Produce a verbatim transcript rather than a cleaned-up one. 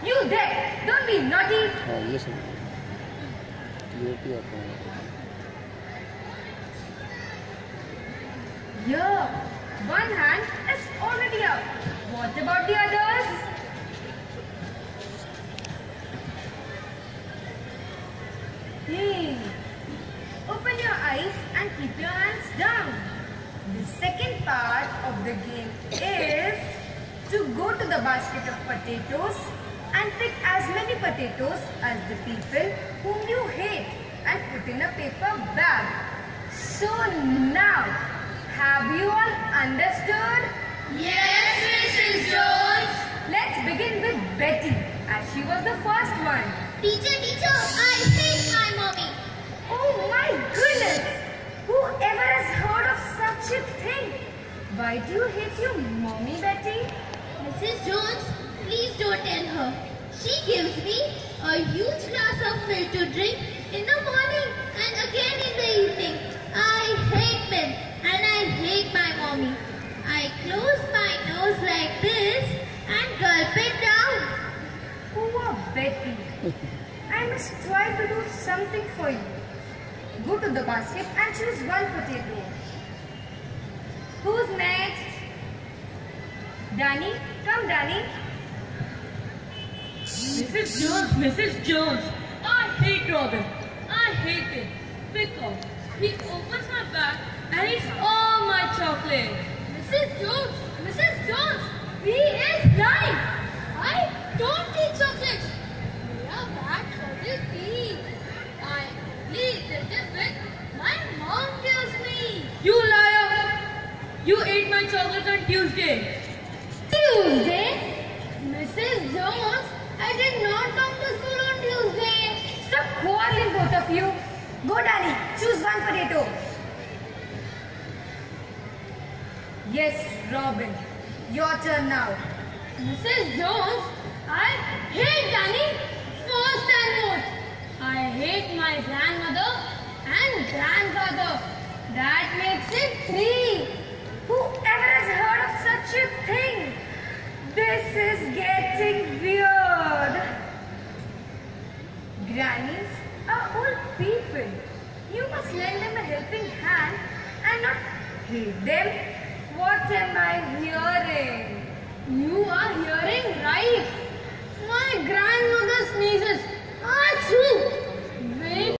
You there! Don't be naughty! हाँ ये सुन ये भी आता है Here, one hand is already up. What about the others? Hmm. Open your eyes and keep your hands down. The second part of the game is to go to the basket of potatoes and pick as many potatoes as the people whom you hate and put in a paper bag. So now, have you all understood? Yes, Missus Jones. Let's begin with Betty, as she was the first one. Teacher, teacher, I hate my mommy. Oh my goodness! Whoever has heard of such a thing? Why do you hate your mommy, Betty? Missus Jones, please don't tell her. She gives me a huge glass of milk to drink in the morning and again in the evening. I hate milk and I hate my mommy. I close my nose like this and gulp it down. Poor Betty. I must try to do something for you. Go to the basket and choose one potato. Who's next? Danny? Come, Danny. Missus Jones, Missus Jones, I hate Robin. I hate him because he opens my bag and eats all my chocolate. Missus Jones, Missus Jones, he is lying. I don't eat chocolates. मेरा bag छोटे थी. I only did it with my mom gives me. You liar! You ate my chocolate on Tuesday. Tuesday? Missus Jones, I did not come to school on Tuesday. Stop quarreling, both of you. Go, Danny. Choose one potato. Yes, Robin. Your turn now. Missus Jones, I hate Danny first and most. I hate my grandmother and grandfather. That makes it three. Whoever has heard of such a thing? This is getting weird. Grannies are old people. You must lend them a helping hand and not hate them. What am I hearing? You are hearing right. My grandmother sneezes. Achoo!